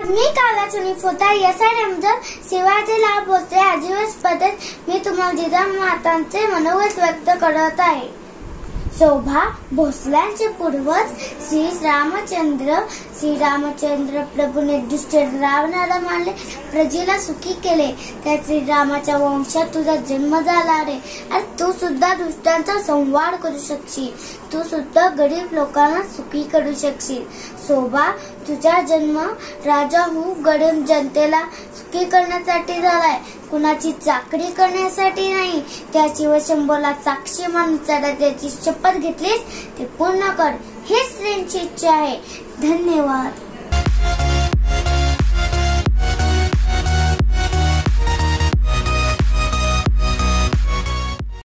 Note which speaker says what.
Speaker 1: मी कागदाचुनी फोता यसायमजर शिवाचे लाभ होते आजीवन पद्धत मी तुम्हाला जिजामातांचे मनोगत व्यक्त करत आहे। शोभा भोसल्यांचे पूर्वज श्रीरामचंद्र प्रभूने दुष्ट रावणाला मारले, प्रजेला सुखी केले। त्या श्रीरामाच्या वंशात तुझा जन्म झाला रे। आणि तू सुद्धा दुष्टांचा संहार करू शकशील, तू सुद्धा गरीब लोकांना सुखी करू शकशील। शोभा तुझा जन्म राजा होऊ गरीब जनतेला सुखी करण्यासाठी झालाय, कुणाची चाकरी करण्यासाठी नाही। त्या शिवशंभूला साक्षी मानून त्याची शपथ घेतलीस ते पूर्ण कर, हीच त्यांची इच्छा आहे। धन्यवाद।